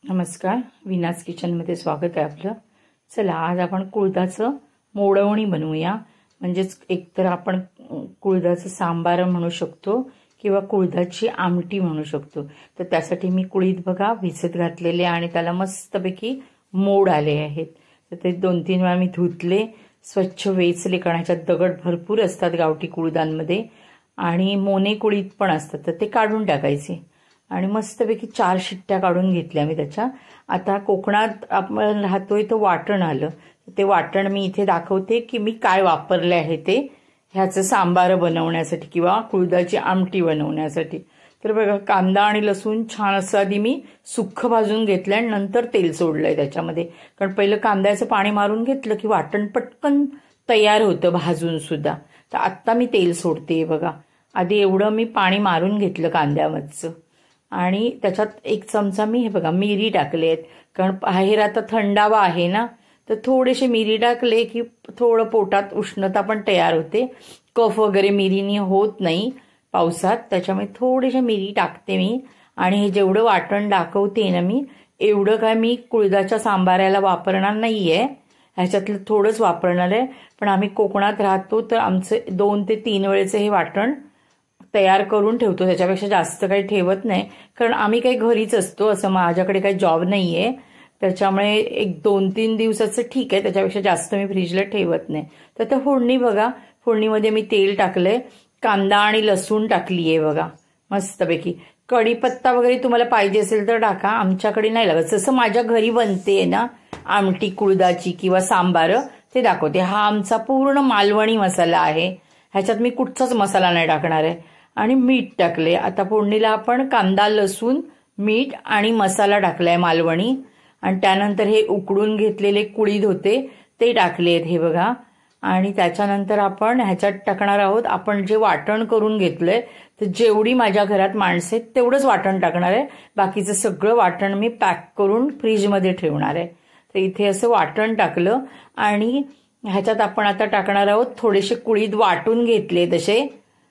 नमस्कार, विनास किचनमध्ये स्वागत आहे आपलं. चला, आज आपण कुळथाचं मोडवणी बनवूया. म्हणजेच एकतर आपण कुळथाचं सांबार म्हणू शकतो किंवा कुळथाची आमटी म्हणू शकतो. तर त्यासाठी मी कुळीथ बघा भिजत घातलेले आणि त्याला मस्तपैकी मोड आले आहेत. तर ते 2-3 वेळा मी धुतले, स्वच्छ वेचले, कारण ह्याच्यात दगड भरपूर असतात गावठी कुळथांमध्ये आणि मोने कुळीथ पण असतात. तर ते काढून टाकायचे आणि मस्तपैकी 4 शिट्ट्या काढून घेतल्या मी त्याच्या. आता कोकणात आपण राहतोय तर वाटण आलं. ते वाटण मी इथे दाखवते की मी काय वापरले आहे ते ह्याचं सांबार बनवण्यासाठी किंवा कुळथाची आमटी बनवण्यासाठी. तर बघा, कांदा आणि लसूण छान असं आधी मी सुक्ख भाजून घेतलं आणि नंतर तेल सोडलंय त्याच्यामध्ये. कारण पहिलं कांद्याचं पाणी मारून घेतलं की वाटण पटकन तयार होतं भाजून सुद्धा. तर आत्ता मी तेल सोडते बघा. आधी एवढं मी पाणी मारून घेतलं कांद्यामधचं आणि त्याच्यात 1 चमचा मी हे बघा मिरी टाकले आहेत. कारण बाहेर आता थंडावा आहे ना, तर थोडेसे मिरी टाकले की थोडं पोटात उष्णता पण तयार होते. कफ वगैरे मिरीनी होत नाही पावसात, त्याच्यामुळे थोडेसे मिरी टाकते मी. आणि हे जेवढं वाटण दाखवते ना मी, एवढं काय मी कुळथाच्या सांबाराला वापरणार नाहीये, ह्याच्यातलं थोडंच वापरणार आहे. पण आम्ही कोकणात राहतो तर आमचे 2 ते 3 वेळेचे हे वाटण तयार करून ठेवतो. त्याच्यापेक्षा जास्त काही ठेवत नाही, कारण आम्ही काही घरीच असतो. असं माझ्याकडे काही जॉब नाहीये, त्याच्यामुळे 1-2-3 दिवसाचं ठीक आहे, त्याच्यापेक्षा जास्त मी फ्रीजला ठेवत नाही. तर आता फोडणी बघा, फोडणीमध्ये मी तेल टाकलंय, कांदा आणि लसूण टाकलीये बघा मस्तपैकी. कढीपत्ता वगैरे तुम्हाला पाहिजे असेल तर टाका, आमच्याकडे नाही लागत. जसं माझ्या घरी बनते ना आमटी कुळथाची किंवा सांबार, ते दाखवते. हा आमचा पूर्ण मालवणी मसाला आहे, ह्याच्यात मी कुठचाच मसाला नाही टाकणार आहे. आणि मीठ टाकले. आता फोडणीला आपण कांदा, लसूण, मीठ आणि मसाला टाकलाय मालवणी. आणि त्यानंतर हे उकडून घेतलेले कुळीथ होते ते टाकलेत हे बघा. आणि त्याच्यानंतर आपण ह्याच्यात टाकणार आहोत आपण जे वाटण करून घेतलंय. तर जेवढी माझ्या घरात माणसं आहेत तेवढंच वाटण टाकणार आहे. बाकीचं सगळं वाटण मी पॅक करून फ्रीजमध्ये ठेवणार आहे. तर इथे असं वाटण टाकलं आणि ह्याच्यात आपण आता टाकणार आहोत थोडेसे कुळीथ वाटून घेतले, तसे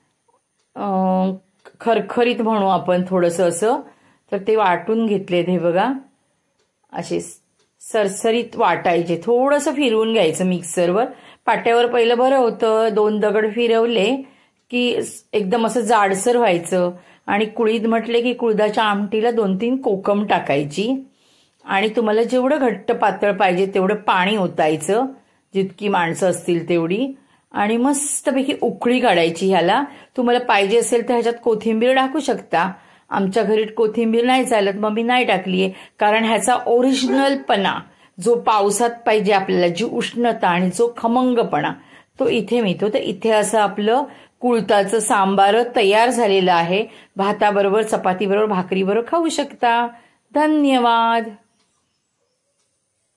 खरखरीत म्हणू आपण थोडंसं असं. तर ते वाटून घेतलेत हे बघा, असे सरसरीत वाटायचे. थोडंसं फिरवून घ्यायचं मिक्सरवर. पाट्यावर पहिलं बरं होतं, 2 दगड फिरवले की एकदम असं जाडसर व्हायचं. आणि कुळीथ म्हटले की कुळथाच्या आमटीला 2-3 कोकम टाकायची आणि तुम्हाला जेवढं घट्ट पातळ पाहिजे तेवढं पाणी ओतायचं, जितकी माणसं असतील तेवढी. आणि मस्तपैकी उकळी काढायची ह्याला. तुम्हाला पाहिजे असेल तर ह्याच्यात कोथिंबीर टाकू शकता. आमच्या घरी कोथिंबीर नाही चालत, मग मी नाही टाकलीये. कारण ह्याचा ओरिजिनलपणा जो पावसात पाहिजे आपल्याला, जी उष्णता आणि जो खमंगपणा, तो इथे मिळतो. तर इथे असं आपलं कुळथाचं सांबार तयार झालेलं आहे. भाताबरोबर, चपातीबरोबर, भाकरीबरोबर खाऊ शकता. धन्यवाद.